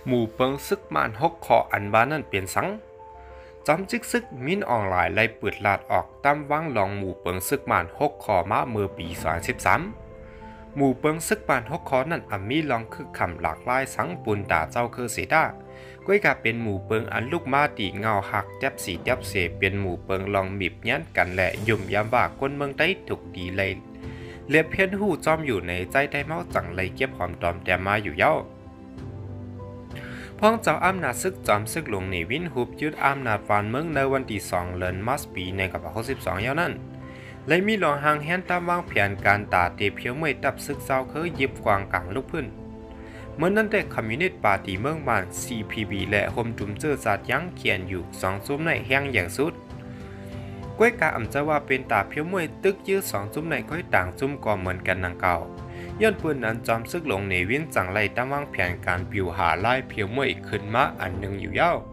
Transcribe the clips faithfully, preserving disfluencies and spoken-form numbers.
หมู่เปิงซึกมานหกคออันบ้านนั่นเปลี่ยนสังจอมจิกซึกมินออนไลน์ไล่เปิดลาดออกตามว่างลองหมู่เปิงซึกมานหกคอมาเมื่อปีสองพันสิบสามหมู่เปิงซึกมานหกคอนั่นอ่ำมีลองคือคำหลากหลายสังปุนตาเจ้าคือเสดาก้อยกาเป็นหมู่เปิงอันลูกมาตีเงาหักแทบสีแทบเสเป็นหมู่เปิงลองบีบยันกันแหละยุ่มยามว่าคนเมืองได้ถูกดีเลยเลียบเพี้ยนหูจอมอยู่ในใจได้เมาจังเลยเก็บหอมตอมแต่มาอยู่เย้าพ้องเจ้าอำนาจซึกจอมซึกหลวงในวินหุบยึดอำนาจวานเมืองในวันที่สองเดือนมัสปีในกับหกสิบสองเย้านั้นเลยมีหลวงหางแฮนตามวางแผนการตาเตเพียวเมยตับซึกเจ้าเคยยิบกวางกลางลูกพื้นเมื่อนั้นได้คอมมิวนิสต์ปาร์ตี้เมืองบ้าน ซี พี บี และโฮมจุมเจอจัดยั้งเขียนอยู่สองซุ้มในแห้งอย่างสุดก้อยกาอ่ำจะว่าเป็นตาเพียวเมยตึกยื้อสองซุ้มในก้อยต่างซุ้มก่อเหมือนกันนังเก่าย้อนปืนนั้นจอมซึกหลงในวินจังไรตั้งวางแผนการปิวหาไล่เพียวเมยขึ้นมาอันหนึ่งอยู่ยาว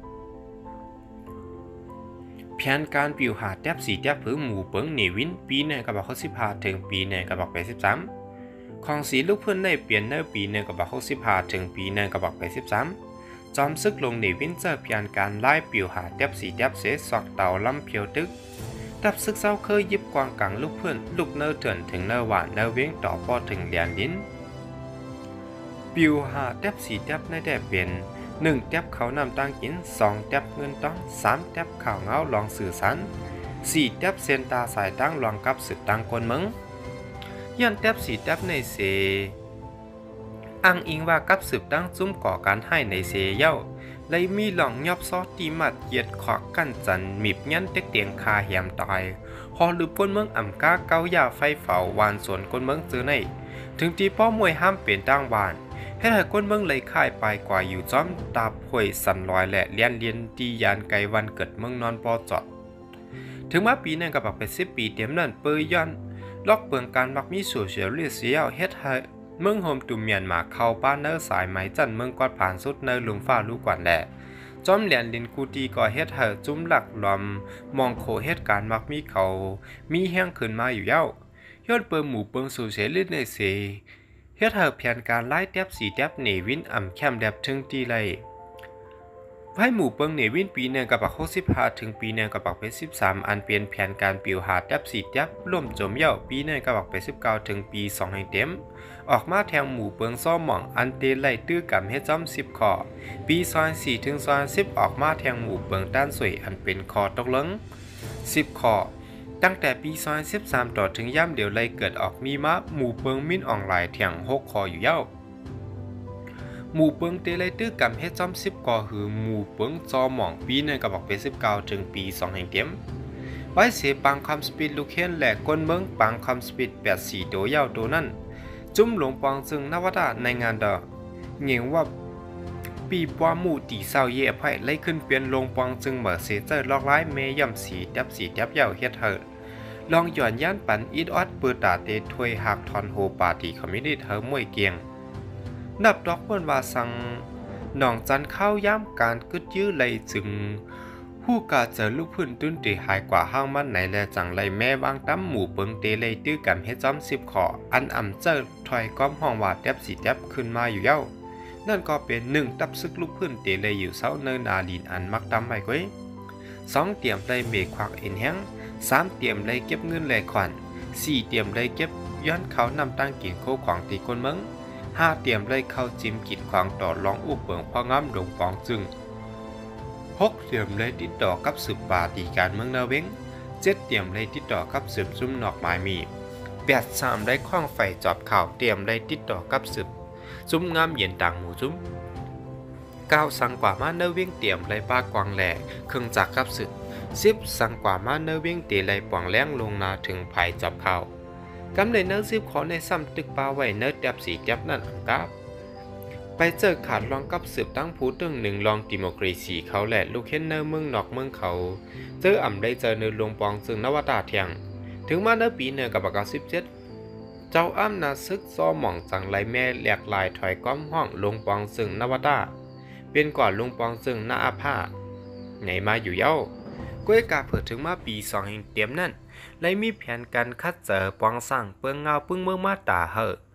แผนการปิวหาแทบสีแทบผือหมู่เปิงในวินปีในกระบอกหกสิบห้าถึงปีในกระบอกแปดสิบสามของสีลูกเพื่อนได้เปลี่ยนในปีในกระบอกหกสิบห้าถึงปีในกระบอกแปดสิบสามจอมซึกหลงในวินเจอแผนการไล่ปิวหาแทบสีแทบเสสอกเต่าลำเพียวตึกดับซึกเศร้าเคยยิบกวางกังลูกเพื่อนลูกเนอเถื่อนถึงเนอหวานเนอเว้งต่อปอถึงเหรียญลิ้นปิวหาแทบสีแทบในแดบเป็นหนึ่งแทบเขานำตังกินสองแทบเงินต้องสามแทบข่าวเงาลองสื่อสารสี่แทบเซนตาสายตั้งลองกับสืบตั้งคนมึงย้อนแทบสีแทบในเสอ้างอิงว่ากับสืบตั้งซุ้มก่อการให้ในเสเย้าเลยมีหล่องยอบซอตีมัดเหยียดขอกกันจันมีบยันเต็กเตียงคาแหมตายฮอหรือปนเมืองอ่ำกาเกายาไฟเฝ้าวานสวนคนเมืองซื้อในถึงที่ป้อมวยห้ามเปลี่ยนตั้งวานให้ให้คนเมืองเลยค่ายไปกว่าอยู่จ้อมตาพวยสันลอยและเลียนเลียนตียานไกวันเกิดเมืองนอนปอจอดถึงมาปีนั้นกับบักเป็นสิบปีเต็มนั้นเปยย้อนล็อกเปลืองการมักมีโซเชียลเลียเสียเฮ็ดให้เมืองโฮมตุ่มเมียนมาเข้าป้านเนอร์สายไหมจันเมืองกอดผ่านสุดเนอร์ลุงฟ้าลูกกวนแหละจอมเหรียญลินกูตีก่อเฮ็ดให้จุ้มหลักลอมมองโคเหตุการณ์มักมีเขามีแห้งขึ้นมาอยู่เย้ายอดเปิงหมู่เปิงสู่เสลิดในเสเฮ็ดให้แผนการไล่แทบสีแทบเนวินอ่ำแคมแดบถึงตีไลไพ่หมู่เปิงเนวินปีหนึ่งกับบักหกสิบห้าถึงปีหนึ่งกับบักเป็นสิบสามอันเปลี่ยนแผนการปิวหาแทบสีแทบร่วมจมเย้าปีหนึ่งกับบักเป็นสิบเก้าถึงปีสองให้เต็มออกมาแทงหมู่เปิงซ้อมหม่องอันเตไลตื้อกำเฮ็ดจ้อมสิบข้อปีซอยสี่ถึงซอยสิบออกมาแทงหมู่เปิงด้านสวยอันเป็นคอตกเลิงสิบข้อตั้งแต่ปีซอยสิบสามต่อถึงย่ำเดียวไลเกิดออกมีมาหมู่เปิงมิ้นออนไลน์แทงหกข้ออยู่เย้าหมู่เปิงเตไลตื้อกำเฮ็ดจ้อมสิบข้อคือหมู่เปิงจอหม่องปีหนึ่งกับบอกเป็นสิบเก้าถึงปีสองแห่งเต็มไว้เสปังคำสปีดลูกเคนและก้นเมืองปังคำสปีดแปดสี่ตัวเย้าตัวนั้นจุ่มหลวงปองซึ่งนวัตในงานเดอเงียงว่าปีปวามู่ตีเศร้าเย่ไพ่ไล่ขึ้นเปลี่ยนลงปองซึ่งเหมือเสเจอร์ลอกไล่เมย่ำสีแทบสีแทบเย้าเฮ็ดเถอลองหย่อนย่านปันอีดออดเปิดตาเตถวยหักทอนโฮปาร์ตี้คอมมิวนิสต์เฮอมวยเกียงนับดอกเปิ้นว่าสังหนองจันเข้าย่ำการกึดยื้อไหลจึงผู้กาเจอลูกพื้นตื้นตีหายกว่าห้างมันไหนและจังไรแม่วางตั้มหมู่เปิงเตเลยตื้อกันให้จอมสิบขออันอ่ำเจอถอยก้อมห้องว่าแทบสีแทบขึ้นมาอยู่เย้านั่นก็เป็นหนึ่งตับซึกลูกพื้นเตเลยอยู่เสาเนินนาลินอันมักตั้มไปก้อยสองเตรียมเลยเมฆควักเอ็นแห้งสามเตรียมเลยเก็บเงินแหลกขวัญสี่เตรียมเลยเก็บย้อนเขานำตั้งกินโคขวางตีคนเมืองห้าเตรียมเลยเข้าจิ้มกิดขวางต่อรองอุบเปิงพ่อง้ำลงปองจึงหกเตรียมเลยติดต่อกับสืบป่าตีการเมืองนาเวงเจ็ดเตรียมเลยติดต่อกับสืบซุ้มนอกไม้มีแปดสามได้คล้องไฟจอบข่าวเตรียมเลยติดต่อกับสืบซุ้มงามเย็นต่างหมู่ซุ้มเก้าสังกว่ามาเนเวงเตรียมเลยป้ากวางแหล่เครื่องจักรกับสืบสิบสังกว่ามาเนเวงเตเลยป่องแรงลงนาถึงไผ่จอบข่าวกำเลยเนื้อสิบขอในซ้ำตึกปลาไว้เนื้อแดบสีแดบนั่นอังกาบไปเจอขาดลองกับสืบตั้งผู้ตึงหนึ่งลองดิโมกรีซีเขาแหละลูกเห็นเนื้อเมืองนอกเมืองเขาเจออ่ำได้เจอเนื้อลงปองซึ่งนวตาเทียงถึงมาเนื้อปีเนื้อกับปากกาสิบเจ็ดเจ้าอ้ำนาซึกซ้อหม่องจังไรแม่แหลกลายถอยก้อมห้องลงปองซึ่งนวตาเป็นก่อนลงปองซึ่งนาอาภาไหนมาอยู่เย้าก้วยกาเผิดถึงมาปีสองแห่งเตรียมนั่นเลยมีแผนการคัดเจอปองสั่งเปิงเงาปึ้งเมืองมาตาเหอ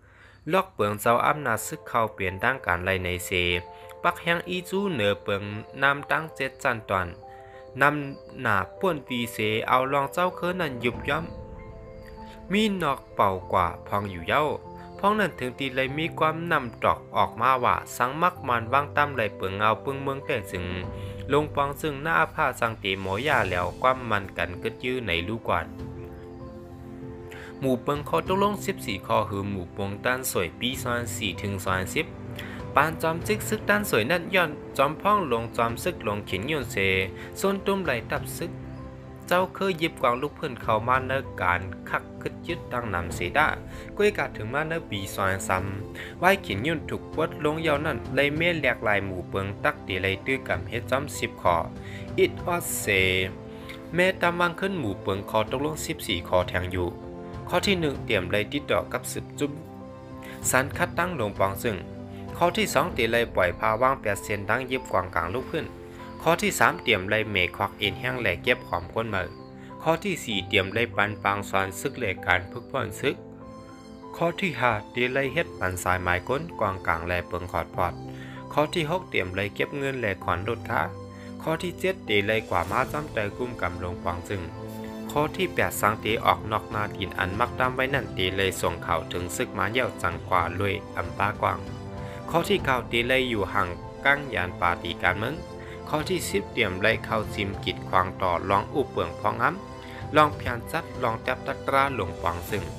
ลอกเปิงเจ้าอำนาจซึกเข้าเปลี่ยนด้านการไล่ในเสปักแห้งอีจูเหนือเปิงนำตั้งเจ็ดจันตอนนำหนาป่วนปีเสเอาลองเจ้าเคอนั้นยุบย่อมมีนอกเป่ากว่าพองอยู่เย้าพ้องนั้นถึงตีเลยมีความนำตอกออกมาว่าสังมักมันวางตั้มเลยเปิงเงาปึงเมืองแต่จึงลงปองซึ่งหน้าผ้าสังตีหมอยาแล้วความมันกันกึดยื้อในลูกก่อนหมู่เปิงข้อตกลงสิบสี่ข้อคือหมู่ปงด้านสวยปีสองสี่ถึงสองสิบปานจอมซึกซึกด้านสวยนั่นย้อนจอมพ้องลงจอมซึกลงเขียนยนเซส่วนตุ้มไหลตับซึกเจ้าเคยยิบกวางลูกเพื่อนเข้ามาเนื้อการคักคึดยึดดังนำเสดาก้วยกาถึงมาเนื้อปีซอยซ้ำไว้เขียนยุ่นถูกปวดลงยาวนั่นเลยเมียแหลกลายหมู่เปิงตักตีเลยตื้อกับเฮ็ดจอมสิบคออิดออสเซแม่ตามวางขึ้นหมู่เปิงคอตกลงสิบสี่คอแทงอยู่ข้อที่หนึ่งเตรียมเลยติดต่อกับสืบจุ้มสันคัดตั้งลงปองซึ่งข้อที่สองตีเลยปล่อยพาวางแปดเซนดังยิบกวางกลางลูกขึ้นข้อที่สามเตรียมเลยเมฆควักเอ็นแห้งแหลกเก็บหอมก้นมือข้อที่สี่เตรียมเลยปันปางสอนซึกเหลกการพึกพ่อนซึกข้อที่ห้าเตรียมเลยเฮ็ดปันสายไม้ก้นกวางกลางแหลเปิงขอดพอดข้อที่หกเตรียมเลยเก็บเงินแหลกขอนลดค้าข้อที่เจ็ดเตรียมเลยกว่ามาจ้ำใจกุ้มกำลงปองซึ่งข้อที่แปดสังเตออกนอกนาดินอันมักตามไว้นั่นเตเลยส่งข่าวถึงซึกมาเย่าจังกว่าลุยอัมปากวางข้อที่เก้าเตเลยอยู่ห่างกั้งยานปาตีการเมืองข้อที่สิบเตรียมไล่เข้าจิมกิดควางต่อลองอุบเปลืองพองอ้ำลองเพียนจัดลองจับตะกร้าหลงปองซึ่ง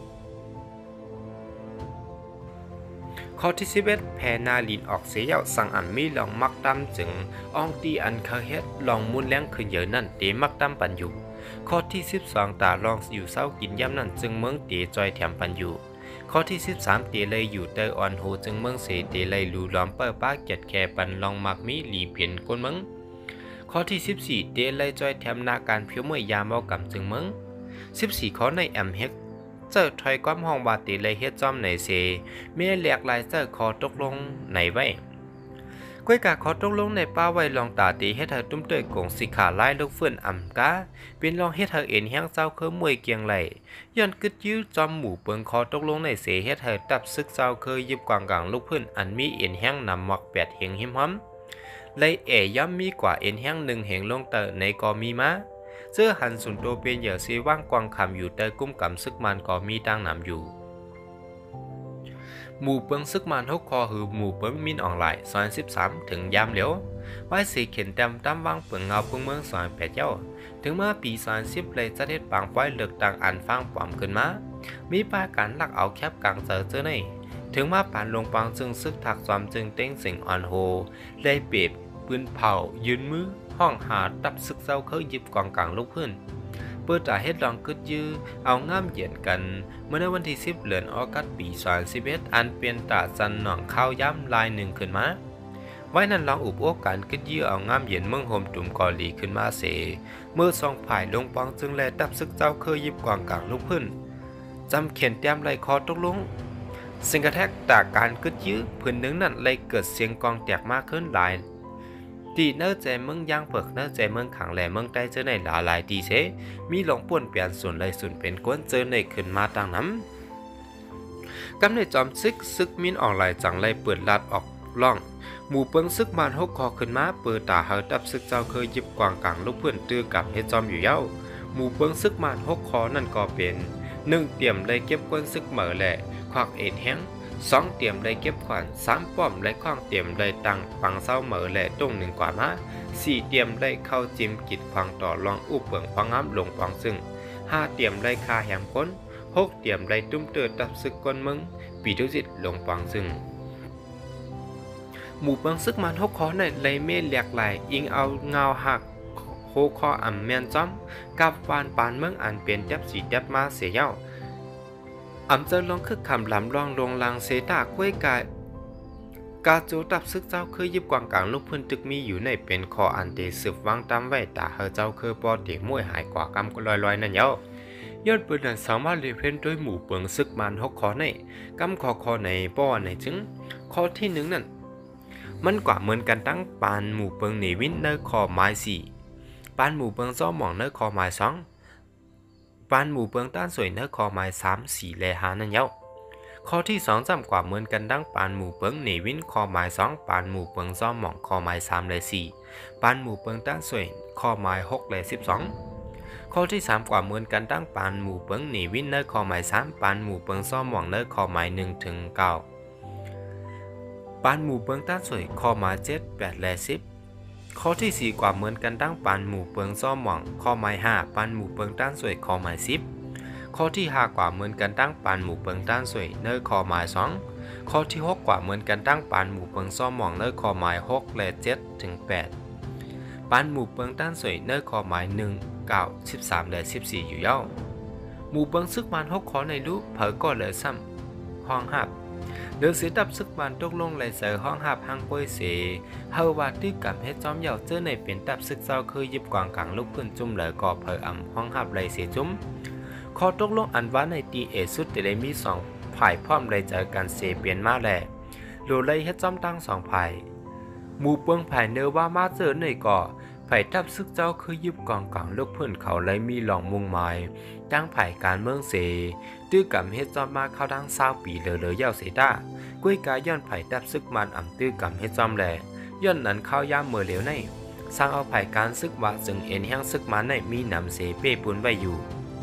ข้อที่สิบเอ็ดแพนาลินออกเสียสั่งอันมีลองมักตำจึงอองตีอันเคเฮ็ดลองมุนแรงขึ้นเยอะนั่นเตมักตำปันอยู่ข้อที่สิบสองตาลองอยู่เศร้ากินย่ำนั่นจึงเมืองเตจอยแถมปันอยู่ข้อที่สิบสามเตเลยอยู่เตอออนโฮจึงเมืองเสเตเลยลูล้อมเปิดป้าเกียดแคปันลองมักมีหลีเปลี่ยนก้นเมืองข้อที่สิบสี่เตเลยจอยแถมนาการเพียวเมื่อยามเอากำจึงเมืองสิบสี่ข้อในแอมเฮกเจอถอยความห้องบาเตเลยเฮ็ดจอมในเสเมื่อแหลกลายเจอคอตกลงในไว้ก้วยกาขอตกลงในป้าไว้ลองตาตีให้เธอตุ้มเตยกงสิขาไล่ลูกเฟื่อนอ่ำกาเป็นลองให้เธอเอ็นแห้งเจ้าเคยมวยเกียงไหลย้อนกึดยื้อจอมหมู่เปิงคอตกลงในเสให้เธอตับซึกเจ้าเคยยิบกวางกลางลูกเฟื่อนอันมีเอ็นแห้งนำหมอกแปดเฮงหิมห้อมเลยเอ๋ย่ำมีกว่าเอ็นแห้งหนึ่งเฮงลงเตอในกอมีมาเสื้อหันสุนโตเป็นเหยื่อซีว่างกวางคำอยู่เตอกุ้มกำซึกมันกอมีตั้งนำอยู่หมู่เปิงซึกมันหกคอหือหมู่เปิงมินออนไลน์ซอยสิบสามถึงยามเหลียวไว้สีเขียนเต็มตามวางเปิงเงาเปิงเมืองซอยแปดเย้าถึงเมื่อปีซอยสิบเลยจะเฮ็ดปางป้อยเลือกต่างอันฟังปลอมขึ้นมามีป้าการลักเอาแคบกลางเจอเจอในถึงมาป่านลงปางจึงซึกถักจอมจึงเต้งสิงออนโฮเลยเปียบปืนเผายืนมือห้องหาตับซึกเจ้าเคยหยิบกองกลางลูกพื้นเปิดจ่าเฮ็ดลองกึดยื้อเอาง่ามเหยียดกันเมื่อในวันที่สิบเดือนออกัสปีสองพันสิบเอ็ดอันเปลี่ยนตาจันหนองข้าวย้ำลายหนึ่งขึ้นมาไว้นั้นลองอุบโอกการกึดยื้อเอาง่ามเหยียดเมืองโฮมตุ่มกอลีขึ้นมาเสเมื่อสองฝ่ายลงปองจึงแลตับซึกเจ้าเคยหยิบกองกลางลูกพื้นจำเขียนแต้มไล่คอตกลงสิ่งกระแทกจากการกึดยื้อพื้นหนึ่งนั้นเลยเกิดเสียงกองแตกมากขึ้นหลายตีเนื้อใจเมืองย่างเปิกเนื้อใจเมืองขังแหล่เมืองใต้เจอในหลาหลายตีเสมีหลงป่วนเปลี่ยนส่วนเลยส่วนเป็นก้นเจอในขึ้นมาต่างน้ำกำในจอมซึกซึกมินออนไลน์จังเลยเปิดลาดออกล่องหมู่เปิงซึกมันหกคอขึ้นมาเปิดตาเฮาดับซึกเจ้าเคยยิบกวางกลางลูกเพื่อนตื้อกับเฮจอมอยู่เย้าหมู่เปิงซึกมันหกคอนั่นก็เป็นหนึ่งเตรียมเลยเก็บก้นซึกเหม่อแหล่ควักเอ็นแห้งสองเตรียมได้เก็บขวัญสามป้อมได้ข้องเตรียมได้ตังปังเศร้าเหม่อและตรงหนึ่งกว่ามาสี่เตรียมได้เข้าจิมกิดควางต่อรองอุบเปิงควางง้ำลงปองซึ่งห้าเตรียมได้คาแหมก้นหกเตรียมได้ตุ้มเตือตับซึกก้นมึงปีทุจิตลงปองซึ่งหมู่เปิงซึกมันหกคอในเลยเมฆแหลกไหลอิงเอาเงาหักโคคออ่ำแมนจ้อมกับวานปานเมืองอันเป็นจับสีจับมาเสียเย้าอำเจอลองคึกคำลำลองลงลางเสตากล้วยกายกาโจตับซึกเจ้าเคยยิบกวางกลางลูกพื้นตึกมีอยู่ในเป็นคออันเตสืบวางตามไว้ตาเฮาเจ้าเคยปอเตมวยหายกว่ากำก็ลอยๆนั่นเย้ายอดปืนนั้นสามารถเรียกเพ่นด้วยหมู่เปิงซึกมันหกคอในกำคอคอในป้อในจึงข้อที่หนึ่งนั่นมันกว่าเหมือนกันตั้งปานหมู่เปิงหนีวินเนอร์คอไม้สี่ปานหมู่เปิงซ้อมหมองเนอร์คอไม้สองปานหมู่เปิงต้านสวยเนื้อคอไม้สามสี่เลหานั่นเย้าข้อที่สองจำกว่าเหมือนกันดังปานหมู่เปิงหนีวินข้อหมายสองปานหมู่เปิงซ้อมหม่องข้อหมายสามและสี่ปานหมู่เปิงต้านสวยข้อหมายหกและสิบสองข้อที่สามกว่าเหมือนกันดังปานหมู่เปิงหนีวินเนอร์ข้อหมายสามปานหมู่เปิงซ้อมหม่องเนอร์ข้อหมายหนึ่งถึงเก้าปานหมู่เปิงต้านสวยข้อหมายเจ็ดแปดและสิบข้อที่สี่กว่าเหมือนกันดังปานหมู่เปิงซ้อมหม่องข้อหมายห้าปานหมู่เปิงต้านสวยข้อหมายสิบข้อที่ห้ากว่าเหมือนกันตั้งปานหมู่เปิงต้านสวยเนอร์ข้อหมายสองข้อที่หกกว่าเหมือนกันตั้งปานหมู่เปิงซ้อมหม่องเนอร์ข้อหมายหกและเจ็ดถึงแปดปานหมู่เปิงต้านสวยเนอร์ข้อหมายหนึ่ง เก้า สิบสามและสิบสี่อยู่เย้าหมู่เปิงซึกมันหกข้อในรูปเผอก็เลยซ้ำห้องหับเดือเสียดับซึกมันตกลงเลยเสือห้องหับห้างป่วยเสเฮาว่าตื้อกำเฮ็ดจอมเหย่าเจอในเป็นดับซึกเจ้าคือยิบกวางกลางลูกพื้นจุ่มเลยก่อเผออ่ำห้องหับเลยเสียจุ่มข้อตกลงอันว่าในตีเอสุดแต่ได้มีสองฝ่ายพร้อมเลยเจอกันเสเปลี่ยนมาแหละโลเลยเฮ็ดจอมตั้งสองฝ่ายหมู่เปิงไผ่เนอว่ามาเจอในก่อไผ่ทับซึกเจ้าคือยิบกองกลางลูกพื้นเขาเลยมีหลองมุงหมายตั้งไผ่การเมืองเสตื้อกำเฮ็ดจอมมาเข้าดังเศร้าปีเลยเลยเย้าเสดากุ้ยกาย้อนไผ่ทับซึกมันอ่ำตื้อกำเฮ็ดจอมแหละย้อนนั้นเข้าย่ามเมื่อเหลียวในสร้างเอาไผ่การซึกว่าจึงเอ็นแห้งซึกมันในมีนำเสเป้ปุนไว้อยู่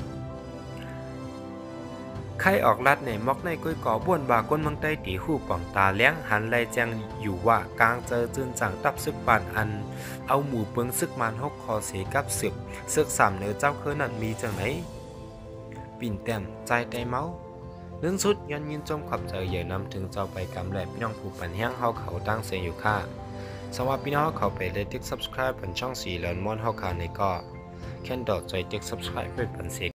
ใครออกลัดในมอกในกุ้ยก่อบ้วนบาก้นเมืองใต้ตีหูป่องตาเลี้ยงหันไลแจงอยู่ว่ากลางเจอจืนจังตับซึกปานอันเอาหมู่เปิงซึกมันหกคอเสกับศึกซึกสามเนื้อเจ้าเคยนั่นมีจังไหนปิ่นแต้มใจใจเมาเรื่องสุดย้อนยินจมขับเจอเหยื่อนำถึงเจ้าไปกำแหลพี่น้องผู้ปันแห้งเฮาเขาตั้งเสียงอยู่ค่าสวัสดีพี่น้องเขาไปเลยติ๊ก subscribe เป็นช่องสีเหลืองม้วนเฮาขาในก็แค่ดอดใจติ๊ก subscribe เพื่อปันเสก